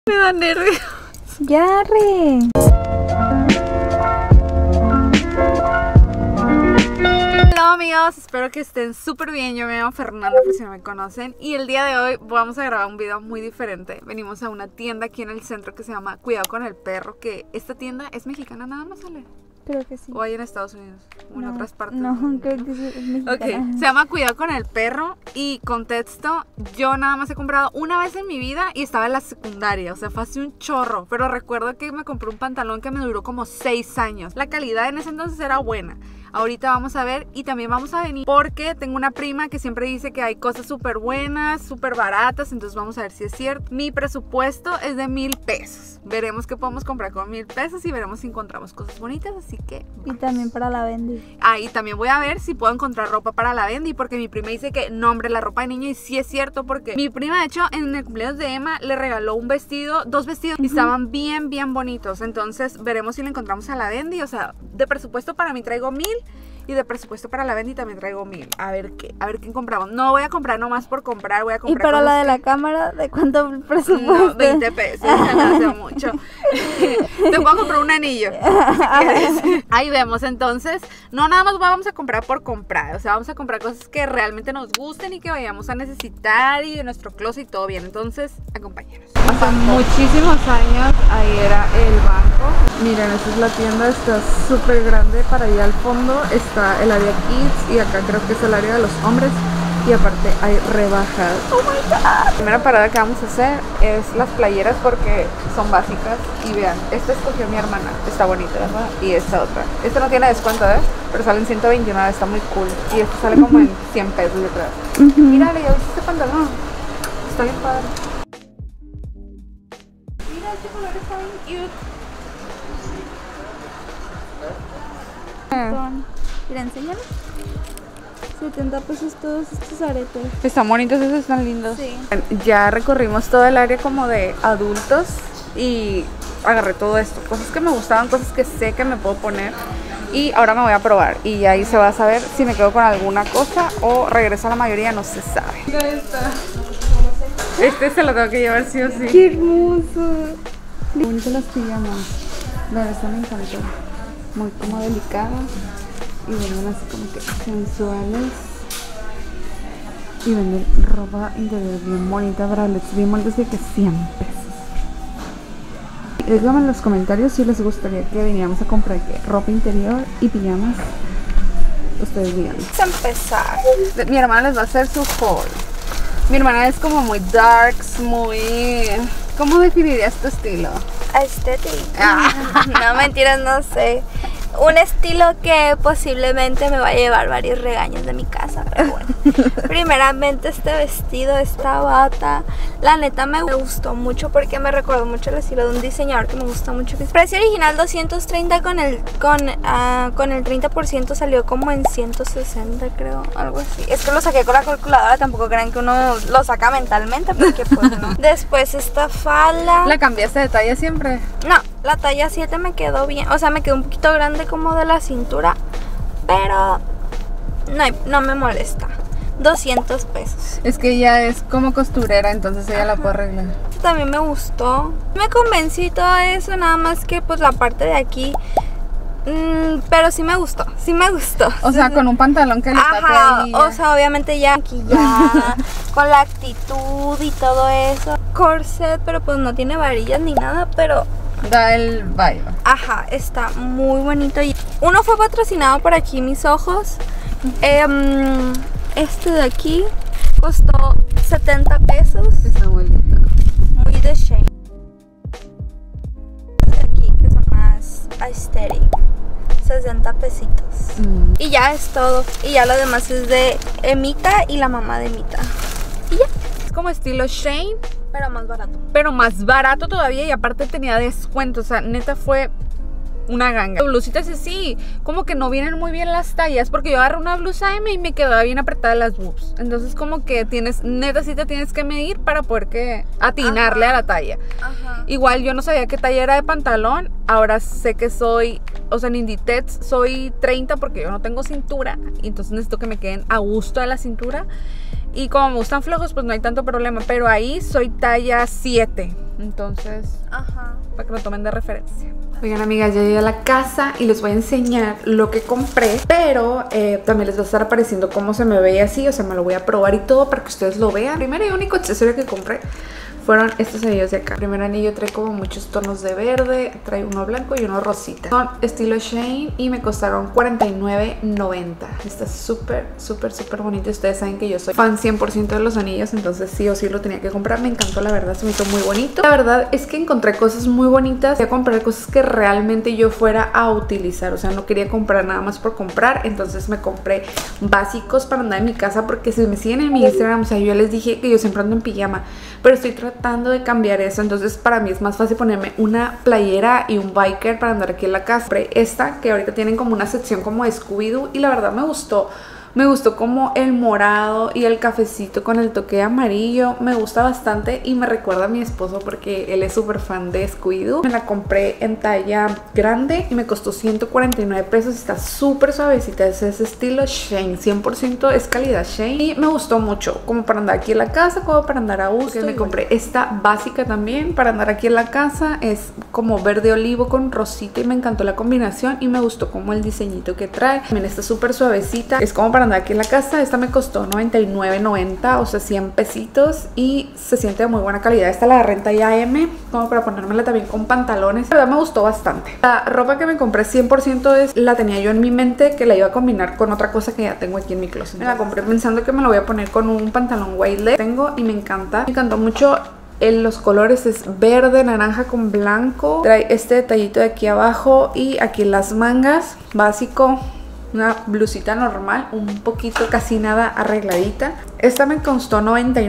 Me da nervios. Ya, re. Hola amigos, espero que estén súper bien. Yo me llamo Fernanda por si no me conocen. Y el día de hoy vamos a grabar un video muy diferente. Venimos a una tienda aquí en el centro que se llama Cuidado con el Perro. Que esta tienda es mexicana nada más, ¿sale? Creo que sí. O hay en Estados Unidos o en otras partes. No, creo que sí, es mexicana. Ok, se llama Cuidado con el Perro. Y contexto, yo nada más he comprado una vez en mi vida y estaba en la secundaria, o sea, fue hace un chorro. Pero recuerdo que me compré un pantalón que me duró como 6 años. La calidad en ese entonces era buena. Ahorita vamos a ver y también vamos a venir porque tengo una prima que siempre dice que hay cosas súper buenas, súper baratas. Entonces vamos a ver si es cierto. Mi presupuesto es de 1000 pesos. Veremos qué podemos comprar con 1000 pesos y veremos si encontramos cosas bonitas. Así que Y también para la Bendy. y también voy a ver si puedo encontrar ropa para la Bendy, porque mi prima dice que no, hombre, la ropa de niño, y sí es cierto, porque mi prima de hecho en el cumpleaños de Emma le regaló un vestido, 2 vestidos y estaban bien bonitos. Entonces veremos si le encontramos a la Bendy. O sea, de presupuesto para mí traigo 1000 y de presupuesto para la Bendy también traigo 1000. A ver qué compramos. No voy a comprar nomás por comprar, voy a comprar. ¿Y para la de la que... cámara, de cuánto presupuesto? No, 20 pesos, se me hace mucho. Te puedo comprar un anillo si quieres. Ahí vemos. Entonces, no nada más vamos a comprar por comprar. O sea, vamos a comprar cosas que realmente nos gusten y que vayamos a necesitar, y de nuestro closet y todo bien. Entonces, acompáñanos. Hace muchísimos años ahí era el banco. Miren, esta es la tienda, está súper grande. Para allá al fondo está el área kids y acá creo que es el área de los hombres. Y aparte hay rebajas. ¡Oh my god! La primera parada que vamos a hacer es las playeras porque son básicas. Y vean, esta escogió mi hermana. Está bonita, ¿verdad? Y esta otra. Esta no tiene descuento, ¿eh? Pero sale en 129, está muy cool. Y esta sale como en 100 pesos, yo creo. Mírale, ¿ya viste este pantalón? Está bien padre. Mira, este color está bien cute. Mira, enséñalo. 70 pesos todos estos aretes. Están bonitos, esos están lindos. Sí. Ya recorrimos todo el área como de adultos y agarré todo esto. Cosas que me gustaban, cosas que sé que me puedo poner. Y ahora me voy a probar y ahí se va a saber si me quedo con alguna cosa o regreso a la mayoría, no se sabe. Mira esta. Este se lo tengo que llevar sí o sí. ¡Qué hermoso! Qué bonitas las pijamas. Vean, esta me encantó. Muy como delicada. Y venden así como que sensuales. Y venden ropa interior bien bonita, bralets bien bonitos, de que 100 pesos. Díganme en los comentarios si les gustaría que viniéramos a comprar ropa interior y pijamas. Ustedes digan. Vamos a empezar. Mi hermana les va a hacer su haul. Mi hermana es como muy darks, muy... ¿Cómo definirías tu estilo? Aesthetic. No, mentiras, no sé. Un estilo que posiblemente me va a llevar varios regaños de mi casa, pero bueno. Primeramente este vestido, esta bata, la neta me gustó mucho porque me recordó mucho el estilo de un diseñador que me gusta mucho. Precio original 230, con el 30% salió como en 160, creo, algo así. Es que lo saqué con la calculadora, tampoco crean que uno lo saca mentalmente porque pues no. Después esta falda. ¿La cambiaste de talla siempre? No, la talla 7 me quedó bien, o sea, me quedó un poquito grande como de la cintura, pero no me molesta. 200 pesos. Es que ella es como costurera, entonces ella la puede arreglar. También me gustó. Me convencí todo eso, nada más que pues la parte de aquí. Pero sí me gustó, O sea, con un pantalón que le tape ahí. O sea, obviamente ya aquí ya con la actitud y todo eso. Corset, pero pues no tiene varillas ni nada, pero da el vibe. Ajá, está muy bonito. Y uno fue patrocinado por aquí, mis ojos. Este de aquí costó 70 pesos. Está muy lindo. Muy de Shane. De aquí, que son más aesthetic. 60 pesitos. Y ya es todo. Y ya lo demás es de Emita y la mamá de Emita. Y ya. Es como estilo Shane, pero más barato. pero más barato todavía, y aparte tenía descuento. O sea, neta fue una ganga. Blusitas así, como que no vienen muy bien las tallas, porque yo agarré una blusa M y me quedaba bien apretada las boobs. Entonces como que neta sí te tienes que medir para poder que atinarle a la talla. Ajá. Igual yo no sabía qué talla era de pantalón. Ahora sé que soy, o sea, en Inditex soy 30 porque yo no tengo cintura, y entonces necesito que me queden a gusto de la cintura. Y como me gustan flojos, pues no hay tanto problema. Pero ahí soy talla 7. Entonces, para que lo tomen de referencia. Oigan, amigas, ya llegué a la casa y les voy a enseñar lo que compré. Pero también les va a estar apareciendo cómo se me ve así. O sea, me lo voy a probar y todo para que ustedes lo vean. Primero y único accesorio que compré fueron estos anillos de acá. El primer anillo trae como muchos tonos de verde, trae uno blanco y uno rosita. Son estilo Shane y me costaron $49.90. Está súper, súper, súper bonito. Ustedes saben que yo soy fan 100% de los anillos, entonces sí o sí lo tenía que comprar. Me encantó, la verdad, se me hizo muy bonito. La verdad es que encontré cosas muy bonitas. Quería comprar cosas que realmente yo fuera a utilizar. O sea, no quería comprar nada más por comprar. Entonces me compré básicos para andar en mi casa, porque si me siguen en mi Instagram, o sea, yo les dije que yo siempre ando en pijama, pero estoy tratando de cambiar eso. Entonces para mí es más fácil ponerme una playera y un biker para andar aquí en la casa. Compré esta que ahorita tienen como una sección como de Scooby-Doo y la verdad me gustó. Me gustó como el morado y el cafecito con el toque amarillo. Me gusta bastante y me recuerda a mi esposo porque él es súper fan de Scooby-Doo. Me la compré en talla grande y me costó $149. Está súper suavecita. Es ese estilo Shane. 100% es calidad Shane. Y me gustó mucho. Como para andar aquí en la casa, como para andar a gusto. Me compré esta básica también para andar aquí en la casa. Es como verde olivo con rosita y me encantó la combinación. Y me gustó como el diseñito que trae. También está súper suavecita. Es como para andar aquí en la casa. Esta me costó $99.90, o sea 100 pesitos, y se siente de muy buena calidad. Esta la renta ya M, como para ponérmela también con pantalones. La verdad me gustó bastante. La ropa que me compré 100% la tenía yo en mi mente que la iba a combinar con otra cosa que ya tengo aquí en mi closet. Me la compré pensando que me lo voy a poner con un pantalón wide leg. Tengo y me encanta. Me encantó mucho. Los colores es verde, naranja con blanco. Trae este detallito de aquí abajo y aquí las mangas. Básico. Una blusita normal, un poquito casi nada arregladita. Esta me costó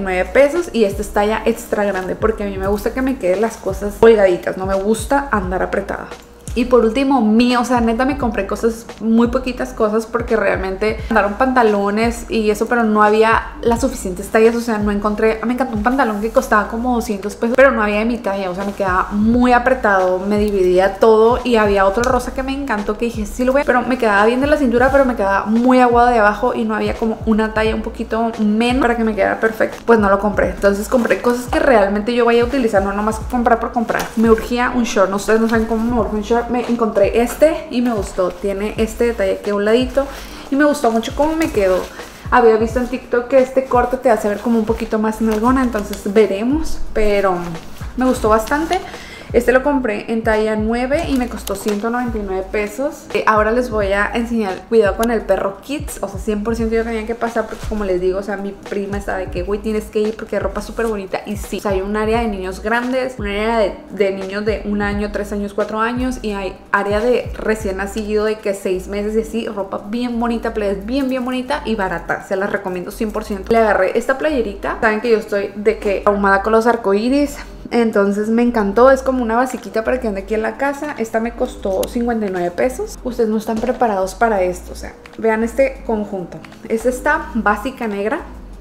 $99 y esta es talla extra grande porque a mí me gusta que me queden las cosas holgaditas, no me gusta andar apretada. Y por último, o sea, neta me compré cosas, muy poquitas cosas, porque realmente mandaron pantalones y eso, pero no había las suficientes tallas. O sea, no encontré. Me encantó un pantalón que costaba como $200, pero no había de mi talla. O sea, me quedaba muy apretado, me dividía todo. Y había otro rosa que me encantó, que dije, sí lo voy a, pero me quedaba bien de la cintura, pero me quedaba muy aguado de abajo y no había como una talla un poquito menos para que me quedara perfecto. Pues no lo compré. Entonces compré cosas que realmente yo vaya a utilizar, no nomás comprar por comprar. Me urgía un short. No, ustedes no saben cómo me urge un short. Me encontré este y me gustó. Tiene este detalle aquí a un ladito y me gustó mucho cómo me quedó. Había visto en TikTok que este corte te hace ver como un poquito más nalgona, entonces veremos, pero me gustó bastante. Este lo compré en talla 9 y me costó $199. Ahora les voy a enseñar cuidado con el perro Kids. O sea, 100% yo tenía que pasar porque, como les digo, o sea, mi prima estaba de que, güey, tienes que ir porque hay ropa súper bonita. Y sí, o sea, hay un área de niños grandes, un área de niños de 1 año, 3 años, 4 años. Y hay área de recién nacido de que 6 meses y así. Ropa bien bonita, playas bien bonita y barata. Se las recomiendo 100%. Le agarré esta playerita. Saben que yo estoy de que ahumada con los arcoíris. Entonces me encantó, es como una basiquita para que ande aquí en la casa. Esta me costó $59. Ustedes no están preparados para esto, o sea, vean este conjunto. Es esta básica negra.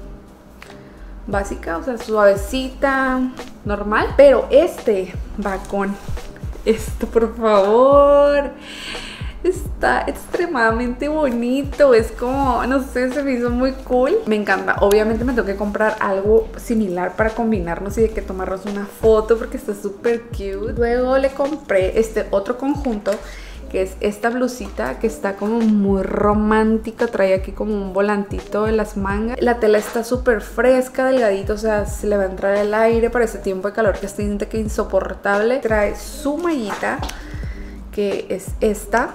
Básica, o sea, suavecita, normal. Pero este va con esto, por favor. Está extremadamente bonito, es como, no sé, se me hizo muy cool. Me encanta. Obviamente me tengo que comprar algo similar para combinarnos y de que tomarnos una foto porque está súper cute. Luego le compré este otro conjunto, que es esta blusita que está como muy romántica. Trae aquí como un volantito en las mangas. La tela está súper fresca, delgadito, o sea, se le va a entrar el aire para este tiempo de calor que está insoportable. Trae su mallita, que es esta.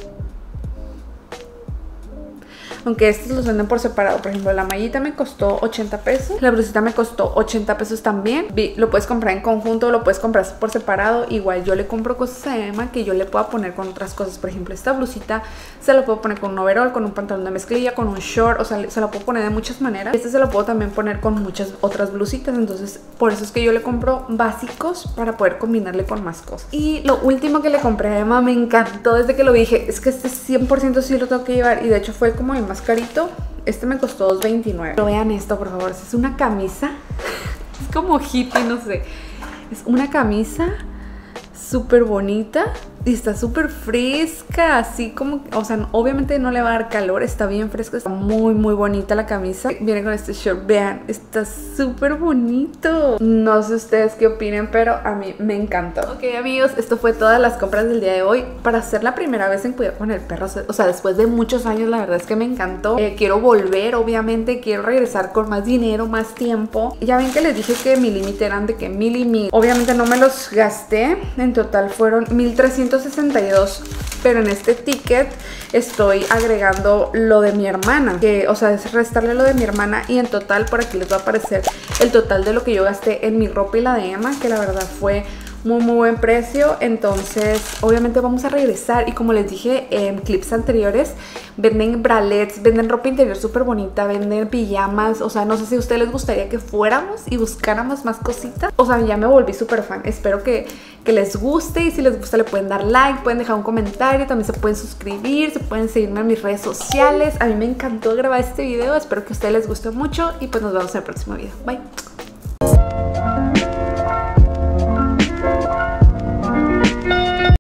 Aunque estos los venden por separado. Por ejemplo, la mallita me costó $80. La blusita me costó $80 también. Lo puedes comprar en conjunto, lo puedes comprar por separado. Igual yo le compro cosas a Emma que yo le pueda poner con otras cosas. Por ejemplo, esta blusita se la puedo poner con un overall, con un pantalón de mezclilla, con un short. O sea, se la puedo poner de muchas maneras. Este se lo puedo también poner con muchas otras blusitas. Entonces, por eso es que yo le compro básicos para poder combinarle con más cosas. Y lo último que le compré a Emma, me encantó desde que lo dije. Es que este 100% sí lo tengo que llevar. Y de hecho fue como el más carito. Este me costó $2.29. Pero vean esto, por favor. Es una camisa. Es como hippie, no sé. Es una camisa súper bonita. Y está súper fresca, así como, o sea, obviamente no le va a dar calor, está bien fresca, está muy bonita la camisa. Viene con este short, vean, está súper bonito. No sé ustedes qué opinen, pero a mí me encantó. Ok, amigos, esto fue todas las compras del día de hoy. Para hacer la primera vez en Cuidado con el Perro, o sea, después de muchos años, la verdad es que me encantó. Quiero volver, obviamente, quiero regresar con más dinero, más tiempo. Ya ven que les dije que mi límite eran de que 1000 y 1000. Obviamente no me los gasté, en total fueron 1362, pero en este ticket estoy agregando lo de mi hermana, que, o sea, es restarle lo de mi hermana, y en total por aquí les va a aparecer el total de lo que yo gasté en mi ropa y la de Emma, que la verdad fue muy buen precio. Entonces obviamente vamos a regresar, y como les dije en clips anteriores, venden bralets, venden ropa interior súper bonita, venden pijamas. O sea, no sé si a ustedes les gustaría que fuéramos y buscáramos más cositas. O sea, ya me volví súper fan. Espero que les guste, y si les gusta le pueden dar like, pueden dejar un comentario, también se pueden suscribir, se pueden seguirme en mis redes sociales. A mí me encantó grabar este video, espero que a ustedes les guste mucho, y pues nos vemos en el próximo video. Bye.